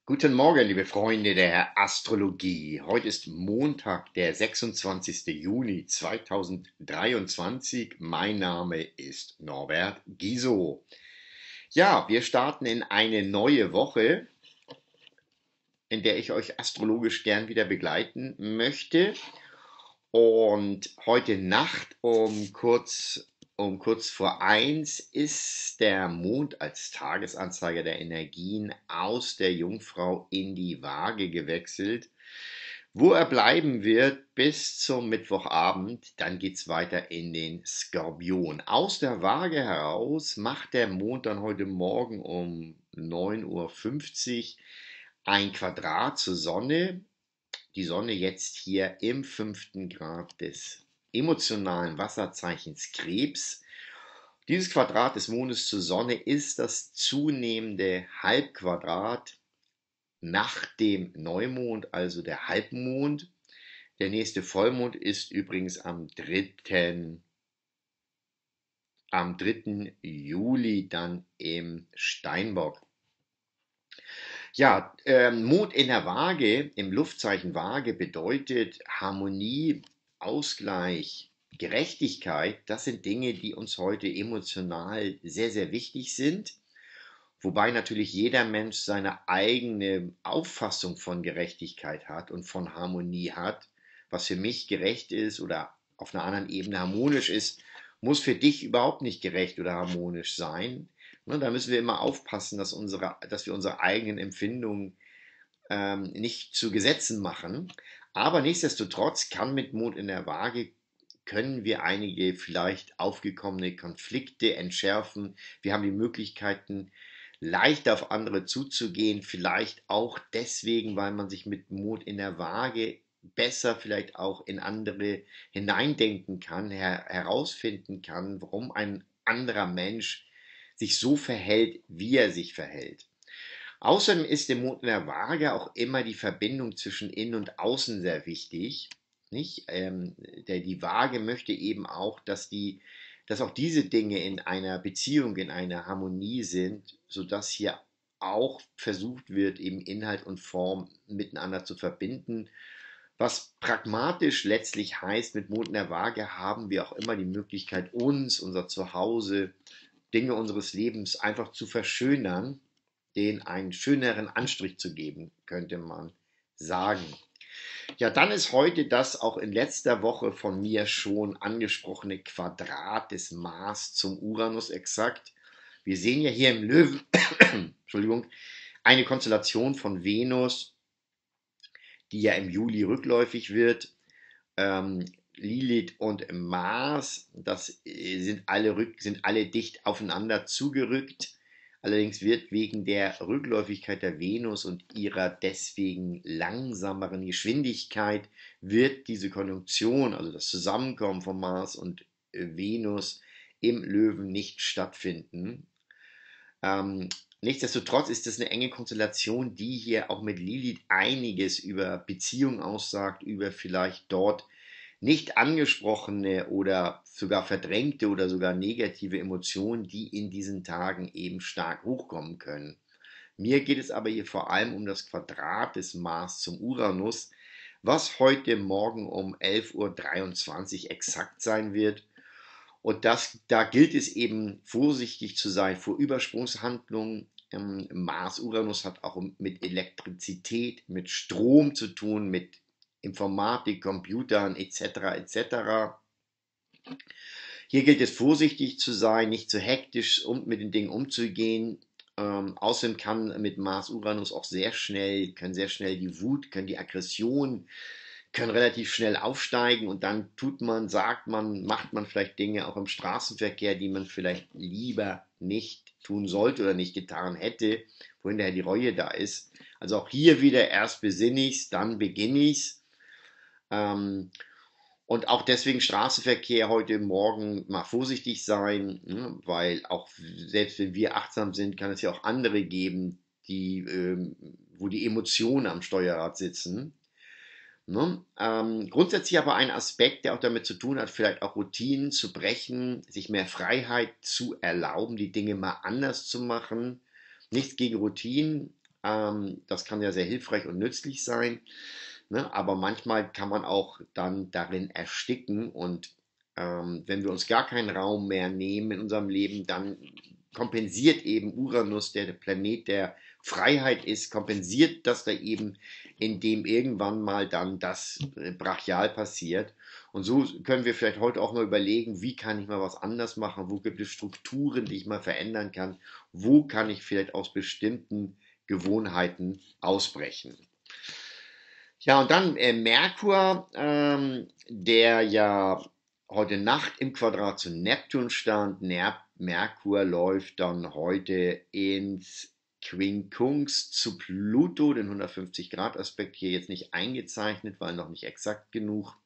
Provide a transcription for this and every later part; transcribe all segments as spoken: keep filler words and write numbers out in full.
Guten Morgen, liebe Freunde der Astrologie. Heute ist Montag, der sechsundzwanzigste Juni zweitausenddreiundzwanzig. Mein Name ist Norbert Giso. Ja, wir starten in eine neue Woche, in der ich euch astrologisch gern wieder begleiten möchte. Und heute Nacht um kurz, um kurz vor eins ist der Mond als Tagesanzeiger der Energien aus der Jungfrau in die Waage gewechselt, wo er bleiben wird bis zum Mittwochabend. Dann geht's weiter in den Skorpion. Aus der Waage heraus macht der Mond dann heute Morgen um neun Uhr fünfzig ein Quadrat zur Sonne. Die Sonne jetzt hier im fünften Grad des emotionalen Wasserzeichens Krebs. Dieses Quadrat des Mondes zur Sonne ist das zunehmende Halbquadrat nach dem Neumond, also der Halbmond. Der nächste Vollmond ist übrigens am dritten am dritten Juli dann im Steinbock. Ja, ähm, Mond in der Waage, im Luftzeichen Waage bedeutet Harmonie, Ausgleich, Gerechtigkeit. Das sind Dinge, die uns heute emotional sehr, sehr wichtig sind. Wobei natürlich jeder Mensch seine eigene Auffassung von Gerechtigkeit hat und von Harmonie hat. Was für mich gerecht ist oder auf einer anderen Ebene harmonisch ist, muss für dich überhaupt nicht gerecht oder harmonisch sein. Ne, da müssen wir immer aufpassen, dass, unsere, dass wir unsere eigenen Empfindungen ähm, nicht zu Gesetzen machen. Aber nichtsdestotrotz kann mit Mond in der Waage können wir einige vielleicht aufgekommene Konflikte entschärfen. Wir haben die Möglichkeiten, leichter auf andere zuzugehen, vielleicht auch deswegen, weil man sich mit Mond in der Waage besser vielleicht auch in andere hineindenken kann, her herausfinden kann, warum ein anderer Mensch sich so verhält, wie er sich verhält. Außerdem ist dem Mond in der Waage auch immer die Verbindung zwischen Innen und Außen sehr wichtig. Nicht? Ähm, der, die Waage möchte eben auch, dass, die, dass auch diese Dinge in einer Beziehung, in einer Harmonie sind, sodass hier auch versucht wird, eben Inhalt und Form miteinander zu verbinden. Was pragmatisch letztlich heißt, mit Mond in der Waage haben wir auch immer die Möglichkeit, uns, unser Zuhause, Dinge unseres Lebens einfach zu verschönern, denen einen schöneren Anstrich zu geben, könnte man sagen. Ja, dann ist heute das auch in letzter Woche von mir schon angesprochene Quadrat des Mars zum Uranus exakt. Wir sehen ja hier im Löwen, Entschuldigung, eine Konstellation von Venus, die ja im Juli rückläufig wird. Ähm, Lilith und Mars, das sind alle, rück, sind alle dicht aufeinander zugerückt. Allerdings wird wegen der Rückläufigkeit der Venus und ihrer deswegen langsameren Geschwindigkeit, wird diese Konjunktion, also das Zusammenkommen von Mars und Venus im Löwen nicht stattfinden. Ähm, nichtsdestotrotz ist es eine enge Konstellation, die hier auch mit Lilith einiges über Beziehung aussagt, über vielleicht dort nicht angesprochene oder sogar verdrängte oder sogar negative Emotionen, die in diesen Tagen eben stark hochkommen können. Mir geht es aber hier vor allem um das Quadrat des Mars zum Uranus, was heute Morgen um elf Uhr dreiundzwanzig exakt sein wird. Und das, da gilt es eben vorsichtig zu sein vor Übersprungshandlungen. Ähm, Mars-Uranus hat auch mit Elektrizität, mit Strom zu tun, mit Informatik, Computern et cetera et cetera. Hier gilt es vorsichtig zu sein, nicht zu hektisch um, mit den Dingen umzugehen. Ähm, außerdem kann mit Mars-Uranus auch sehr schnell, können sehr schnell die Wut, können die Aggression, können relativ schnell aufsteigen und dann tut man, sagt man, macht man vielleicht Dinge auch im Straßenverkehr, die man vielleicht lieber nicht tun sollte oder nicht getan hätte, wo hinterher die Reue da ist. Also auch hier wieder erst besinne ich's, dann beginne ich's. Ähm, und auch deswegen Straßenverkehr heute Morgen mal vorsichtig sein, ne, weil auch selbst wenn wir achtsam sind, kann es ja auch andere geben, die, ähm, wo die Emotionen am Steuerrad sitzen. Ne? Ähm, grundsätzlich aber ein Aspekt, der auch damit zu tun hat, vielleicht auch Routinen zu brechen, sich mehr Freiheit zu erlauben, die Dinge mal anders zu machen. Nichts gegen Routinen, Ähm, das kann ja sehr hilfreich und nützlich sein, ne? Aber manchmal kann man auch dann darin ersticken und ähm, wenn wir uns gar keinen Raum mehr nehmen in unserem Leben, dann kompensiert eben Uranus, der, der Planet der Freiheit ist, kompensiert das da eben, indem irgendwann mal dann das äh, brachial passiert. Und so können wir vielleicht heute auch mal überlegen, wie kann ich mal was anders machen, wo gibt es Strukturen, die ich mal verändern kann, wo kann ich vielleicht aus bestimmten Gewohnheiten ausbrechen. Ja, und dann äh, Merkur, ähm, der ja heute Nacht im Quadrat zu Neptun stand. Ner Merkur läuft dann heute ins Quincunx zu Pluto, den hundertfünfzig Grad Aspekt hier jetzt nicht eingezeichnet, weil noch nicht exakt genug.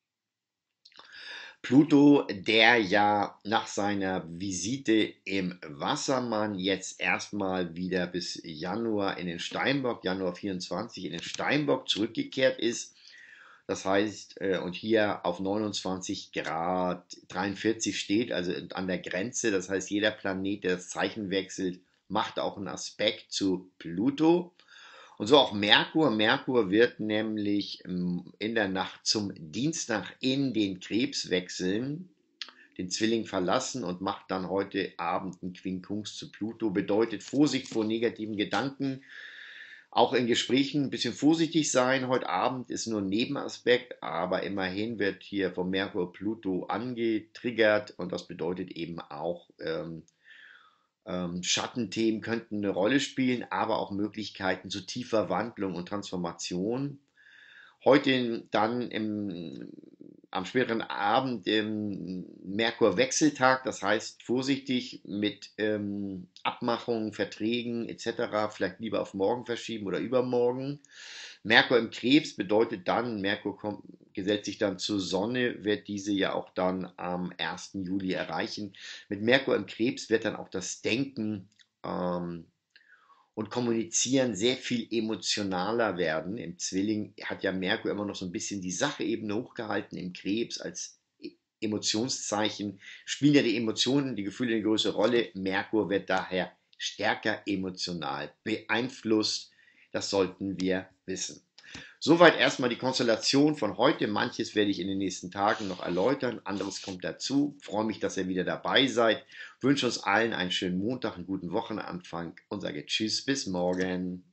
Pluto, der ja nach seiner Visite im Wassermann jetzt erstmal wieder bis Januar in den Steinbock, Januar vierundzwanzig in den Steinbock zurückgekehrt ist. Das heißt, äh, und hier auf neunundzwanzig Grad dreiundvierzig steht, also an der Grenze. Das heißt, jeder Planet, der das Zeichen wechselt, macht auch einen Aspekt zu Pluto. Und so auch Merkur. Merkur wird nämlich in der Nacht zum Dienstag in den Krebs wechseln, den Zwilling verlassen und macht dann heute Abend einen Quincunx zu Pluto. Bedeutet Vorsicht vor negativen Gedanken. Auch in Gesprächen ein bisschen vorsichtig sein. Heute Abend ist nur ein Nebenaspekt, aber immerhin wird hier vom Merkur Pluto angetriggert und das bedeutet eben auch, ähm, ähm, Schattenthemen könnten eine Rolle spielen, aber auch Möglichkeiten zu tiefer Wandlung und Transformation. Heute dann im, am späteren Abend im Merkur-Wechseltag, das heißt vorsichtig mit ähm, Abmachungen, Verträgen et cetera vielleicht lieber auf morgen verschieben oder übermorgen. Merkur im Krebs bedeutet dann, Merkur kommt, gesellt sich dann zur Sonne, wird diese ja auch dann am ersten Juli erreichen. Mit Merkur im Krebs wird dann auch das Denken ähm, und Kommunizieren sehr viel emotionaler werden. Im Zwilling hat ja Merkur immer noch so ein bisschen die Sachebene hochgehalten, im Krebs als e-, Emotionszeichen spielen ja die Emotionen, die Gefühle eine größere Rolle. Merkur wird daher stärker emotional beeinflusst. Das sollten wir wissen. Soweit erstmal die Konstellation von heute. Manches werde ich in den nächsten Tagen noch erläutern, anderes kommt dazu. Ich freue mich, dass ihr wieder dabei seid. Ich wünsche uns allen einen schönen Montag, einen guten Wochenanfang und sage Tschüss, bis morgen.